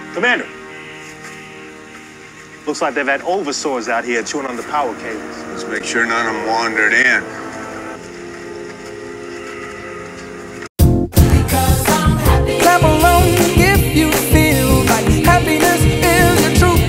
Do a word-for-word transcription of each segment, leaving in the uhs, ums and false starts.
Commander. Looks like they've had oversaws out here chewing on the power cables. Let's make sure none of them wandered in. Clap along if you feel like happiness is the truth.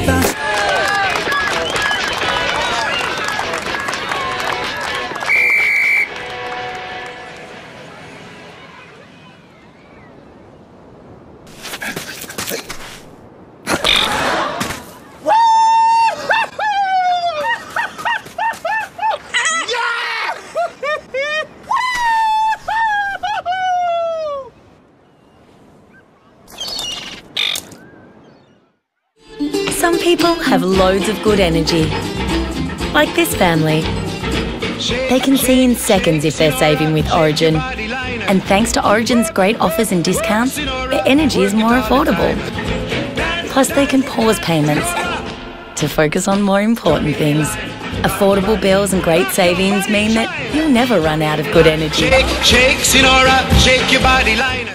Some people have loads of good energy, like this family. They can see in seconds if they're saving with Origin. And thanks to Origin's great offers and discounts, their energy is more affordable. Plus, they can pause payments to focus on more important things. Affordable bills and great savings mean that you'll never run out of good energy. Shake, shake, Sinora, shake your body liner.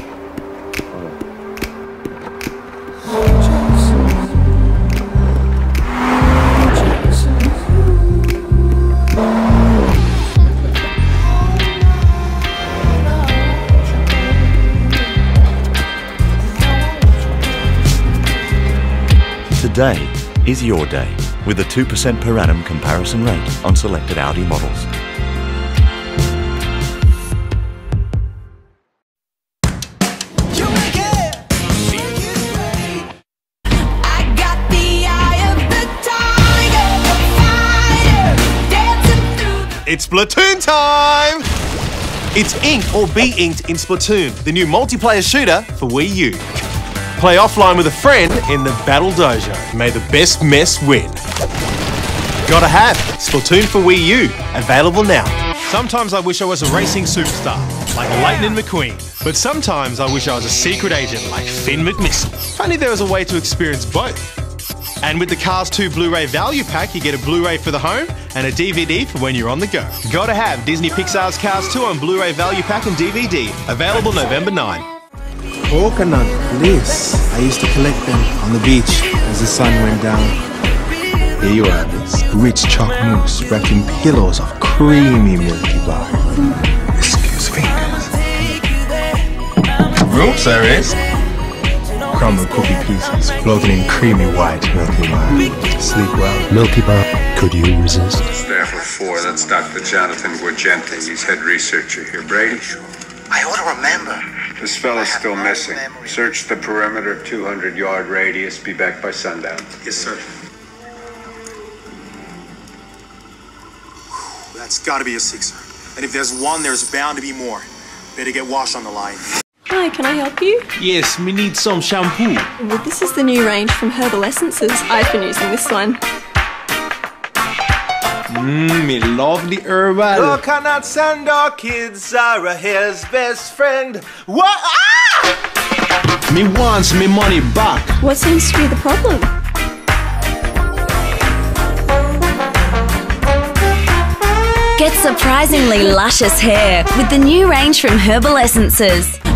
Today is your day with a two percent per annum comparison rate on selected Audi models. It's Splatoon time! It's ink or be inked in Splatoon, the new multiplayer shooter for Wii U. Play offline with a friend in the Battle Dojo. May the best mess win. Gotta have Splatoon for Wii U, available now. Sometimes I wish I was a racing superstar, like Lightning McQueen. But sometimes I wish I was a secret agent like Finn McMissile. If only there was a way to experience both. And with the Cars two Blu-ray Value Pack, you get a Blu-ray for the home and a D V D for when you're on the go. Gotta have Disney Pixar's Cars two on Blu-ray Value Pack and D V D. Available November ninth. Coconut bliss. I used to collect them on the beach as the sun went down. Here you are, this rich chalk mousse wrapped in pillows of creamy Milky Bar. Excuse me. Room service. Crumble cookie pieces floating in creamy white Milky Bar. Sleep well. Milky Bar. Could you resist? Staff of four, that's Doctor Jonathan Guargente. He's head researcher here. Brady? I ought to remember. This fella's still missing. Search the perimeter, two hundred yard radius. Be back by sundown. Yes, sir. That's gotta be a sixer. And if there's one, there's bound to be more. Better get Wash on the line. Hi, can I help you? Yes, we need some shampoo. Well, this is the new range from Herbal Essences. I've been using this one. Mmm, me love the herbal. Coconut Sandor kids are his best friend. What? Ah! Me wants me money back. What seems to be the problem? Get surprisingly luscious hair with the new range from Herbal Essences.